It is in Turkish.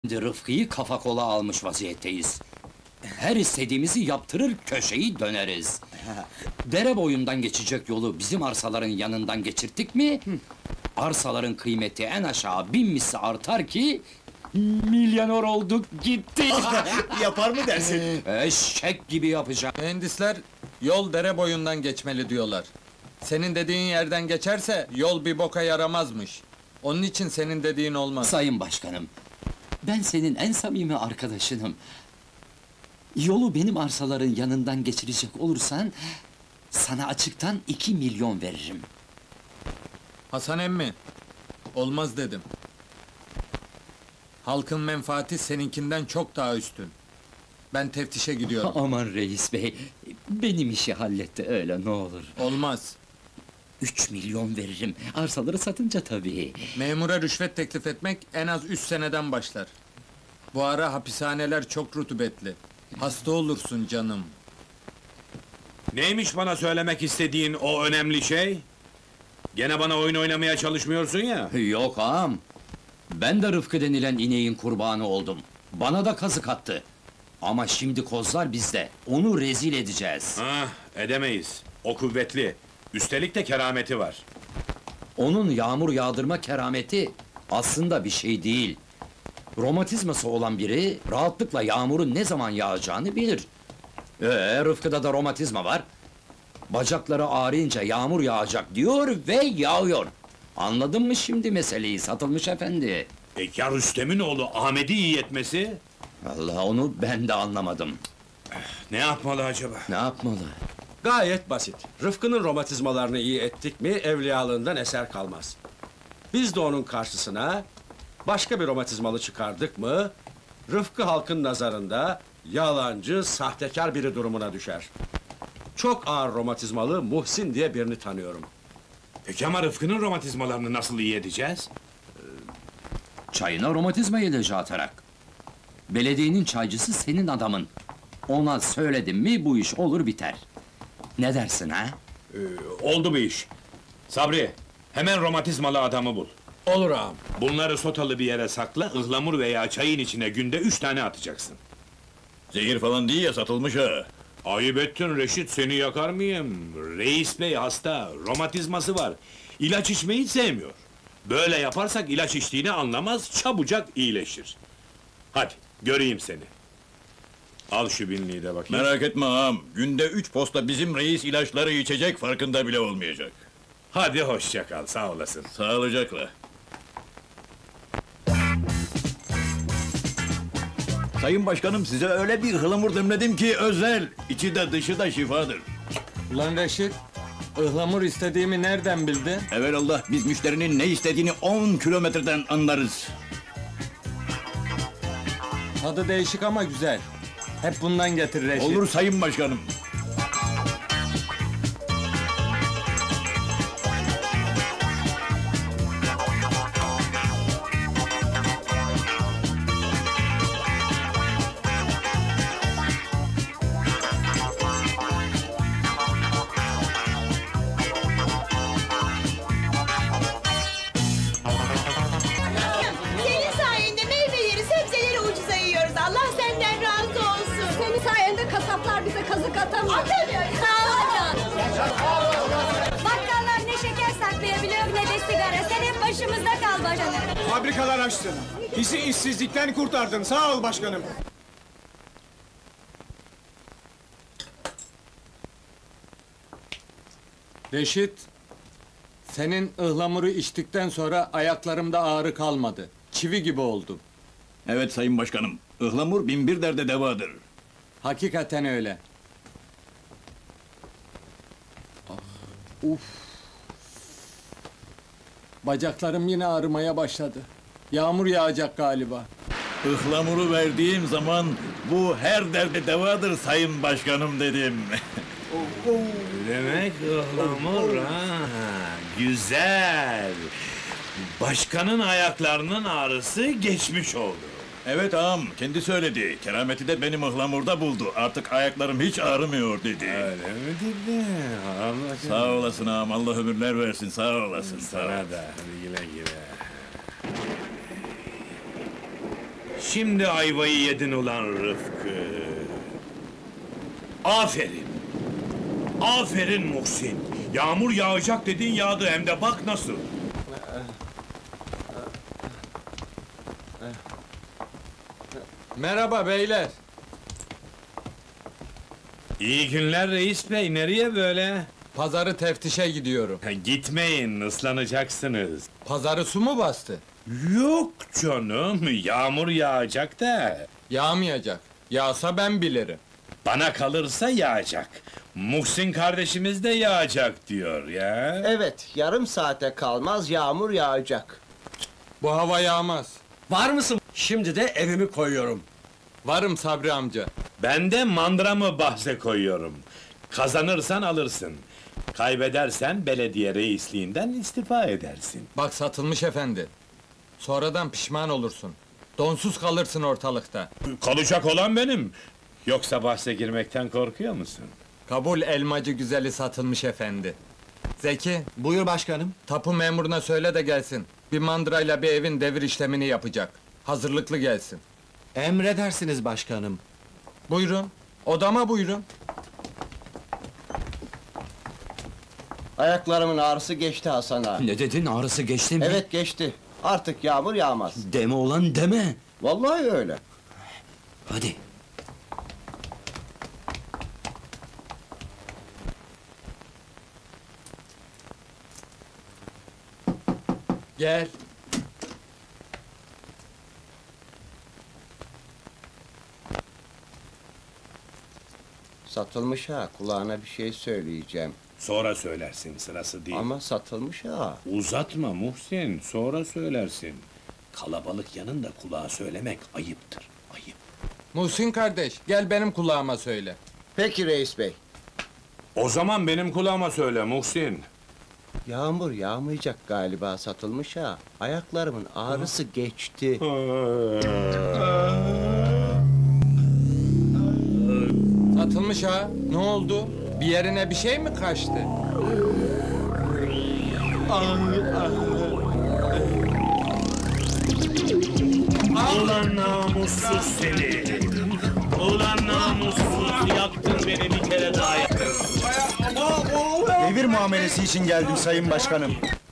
Şimdi Rıfkı'yı kafa kola almış vaziyetteyiz. Her istediğimizi yaptırır, köşeyi döneriz. Dere boyundan geçecek yolu bizim arsaların yanından geçirttik mi... ...arsaların kıymeti en aşağı 1000 misli artar ki... ...milyoner olduk gittik! Yapar mı dersin? Eşek gibi yapacak! Mühendisler, yol dere boyundan geçmeli diyorlar. Senin dediğin yerden geçerse, yol bir boka yaramazmış. Onun için senin dediğin olmaz. Sayın başkanım, ben senin en samimi arkadaşınım. Yolu benim arsaların yanından geçirecek olursan... ...sana açıktan 2 milyon veririm. Hasan emmi, olmaz dedim. Halkın menfaati seninkinden çok daha üstün. Ben teftişe gidiyorum. Aman reis bey, benim işi halletti öyle ne olur. Olmaz. 3 milyon veririm, arsaları satınca tabii. Memura rüşvet teklif etmek en az 3 seneden başlar. Bu ara hapishaneler çok rutubetli. Hasta olursun canım. Neymiş bana söylemek istediğin o önemli şey? Gene bana oyun oynamaya çalışmıyorsun ya. Yok ağam, ben de Rıfkı denilen ineğin kurbanı oldum. Bana da kazık attı. Ama şimdi kozlar bizde, onu rezil edeceğiz. Ah, edemeyiz. O kuvvetli. Üstelik de kerameti var. Onun yağmur yağdırma kerameti aslında bir şey değil. Romatizması olan biri rahatlıkla yağmurun ne zaman yağacağını bilir. Rıfkı'da da romatizma var. Bacakları ağrıyınca yağmur yağacak diyor ve yağıyor. Anladın mı şimdi meseleyi Satılmış efendi? Ya Rüstem'in oğlu Ahmet'i iyi etmesi? Allah, onu ben de anlamadım. Ne yapmalı acaba? Ne yapmalı? Gayet basit. Rıfkı'nın romatizmalarını iyi ettik mi, evliyalığından eser kalmaz. Biz de onun karşısına... ...başka bir romatizmalı çıkardık mı... ...Rıfkı halkın nazarında... ...yalancı, sahtekar biri durumuna düşer. Çok ağır romatizmalı Muhsin diye birini tanıyorum. Peki ama Rıfkı'nın romatizmalarını nasıl iyi edeceğiz? Çayına romatizma ilacı atarak. Belediyenin çaycısı senin adamın. Ona söyledim mi bu iş olur biter. Ne dersin ha? Oldu bu iş. Sabri, hemen romatizmalı adamı bul. Olur ağam. Bunları sotalı bir yere sakla, ıhlamur veya çayın içine günde 3 tane atacaksın. Zehir falan değil ya, satılmış ha! Ayıp ettin Reşit, seni yakar mıyım? Reis bey hasta, romatizması var. İlaç içmeyi sevmiyor. Böyle yaparsak ilaç içtiğini anlamaz, çabucak iyileşir. Hadi, göreyim seni. Al şu binliği de bakayım. Merak etme ağam, günde 3 posta bizim reis ilaçları içecek, farkında bile olmayacak. Hadi hoşça kal, sağ olasın. Sağlıcakla. Sayın başkanım, size öyle bir ıhlamur demledim ki özel, içi de dışı da şifadır. Ulan Reşit, ıhlamur istediğimi nereden bildin? Evelallah, biz müşterinin ne istediğini 10 kilometreden anlarız. Tadı değişik ama güzel. Hep bundan getir Reşit. Olur sayın başkanım. Senin sayende meyveleri, sebzeleri ucuza yiyoruz. Allah senden razı olsun. Senin sayende kasaplar bize kazık atamıyor. Atamıyor. Sağ ol canım. Bakkallar ne şeker saklayabiliyor ne de sigara. Sen hep başımızda kal başkanım. Fabrikalar açtın. Bizi işsizlikten kurtardın. Sağ ol başkanım. Reşit, senin ıhlamuru içtikten sonra ayaklarımda ağrı kalmadı. Çivi gibi oldum. Evet sayın başkanım, ıhlamur binbir derde devadır. Hakikaten öyle. Uf! Bacaklarım yine ağrımaya başladı. Yağmur yağacak galiba. Ihlamuru verdiğim zaman, bu her derde devadır sayın başkanım dedim. Demek ıhlamur ha, güzel. Başkanın ayaklarının ağrısı geçmiş oldu. Evet ağam, kendi söyledi. Kerameti de benim ıhlamurda buldu. Artık ayaklarım hiç ağrımıyor dedi. Öyle mi dedi? Allah Sağ olasın ağam, Allah ömürler versin, sağ olasın. Sağ ol. sana da, hadi güle güle. Şimdi ayvayı yedin ulan Rıfkı. Aferin. Aferin Muhsin. Yağmur yağacak dedin, yağdı, hem de bak nasıl. Merhaba beyler. İyi günler reis bey, nereye böyle? Pazarı teftişe gidiyorum. Gitmeyin, ıslanacaksınız. Pazarı su mu bastı? Yok canım, yağmur yağacak da. Yağmayacak. Yağsa ben bilirim. Bana kalırsa yağacak. Muhsin kardeşimiz de yağacak diyor ya. Evet, yarım saate kalmaz yağmur yağacak. Bu hava yağmaz. Var mısın? Şimdi de evimi koyuyorum. Varım Sabri amca. Ben de mandramı bahse koyuyorum. Kazanırsan alırsın. Kaybedersen belediye reisliğinden istifa edersin. Bak satılmış efendi. Sonradan pişman olursun. Donsuz kalırsın ortalıkta. Kalacak olan benim. Yoksa bahse girmekten korkuyor musun? Kabul elmacı güzeli satılmış efendi. Zeki, Buyur başkanım. tapu memuruna söyle de gelsin. Bir mandrayla bir evin devir işlemini yapacak. Hazırlıklı gelsin. Emredersiniz başkanım. Buyurun. Odama buyurun. Ayaklarımın ağrısı geçti Hasan ağa. Ne dedin, ağrısı geçti mi? Evet geçti. Artık yağmur yağmaz. Deme ulan deme! Vallahi öyle. Hadi! Gel. Satılmış ha, kulağına bir şey söyleyeceğim. Sonra söylersin, sırası değil. Ama satılmış ha. Uzatma Muhsin, sonra söylersin. Kalabalık yanında kulağa söylemek ayıptır, ayıp. Muhsin kardeş, gel benim kulağıma söyle. Peki reis bey. O zaman benim kulağıma söyle Muhsin. Yağmur yağmayacak galiba satılmış ha. Ayaklarımın ağrısı geçti. Satılmış ha. Ne oldu? Bir yerine bir şey mi kaçtı? Ulan namussuz seni! Ulan namussuz, yaktın beni bir kere daha yaktın. Devir muamelesi için geldim sayın başkanım.